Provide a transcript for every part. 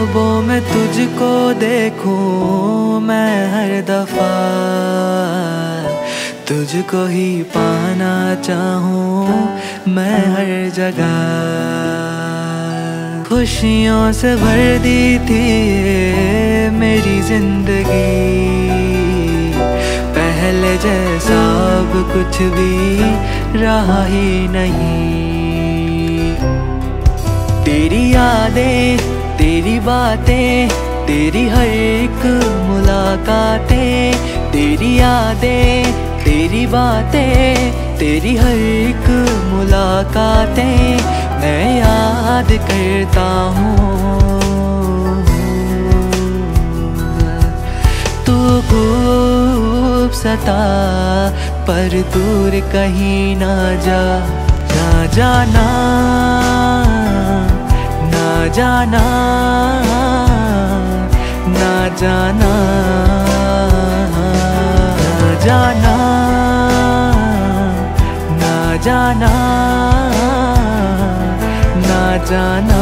ख्वाबों में तुझको देखूं मैं हर दफा, तुझको ही पाना चाहूं मैं हर जगह। खुशियों से भर दी थी ये मेरी जिंदगी, पहले जैसा अब कुछ भी रहा ही नहीं। तेरी यादें, तेरी बातें, तेरी हर एक मुलाकातें, तेरी यादें, तेरी बातें, तेरी हर एक मुलाकातें मैं याद करता हूँ। तू खूब सता पर दूर कहीं ना जा, ना जाना, ना जाना, ना जाना, ना जाना, ना जाना, ना जाना।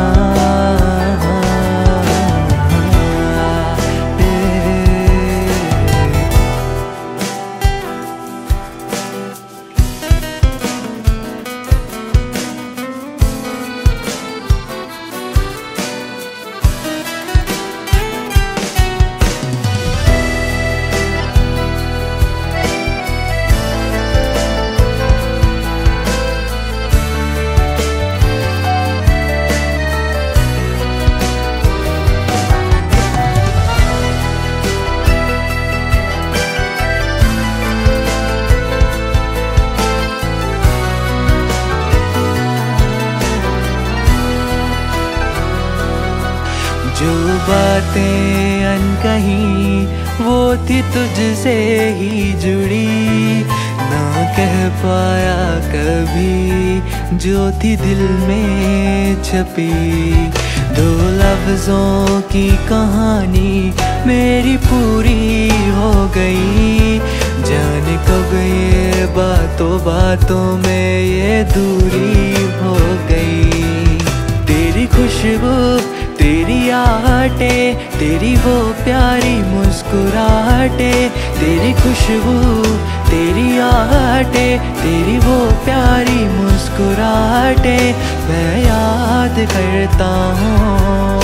जो बातें अनकही वो थी तुझसे ही जुड़ी, ना कह पाया कभी जो थी दिल में छपी। दो लफ्जों की कहानी मेरी पूरी हो गई, जाने कब ये बातों बातों में ये दूरी हो गई। तेरी खुशबू, तेरी आहटें, तेरी वो प्यारी मुस्कुराहटें, तेरी खुशबू, तेरी आहटें, तेरी वो प्यारी मुस्कुराहटें मैं याद करता हूँ।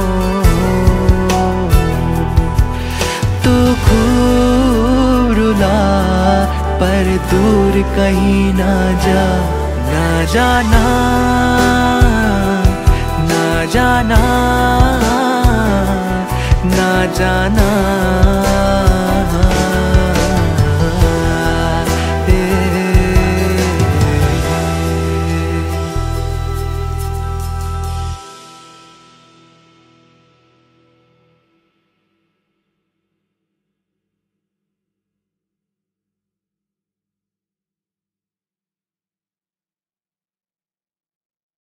तू खूब रुला पर दूर कहीं ना जा, ना जाना, ना जाना, ना जाना।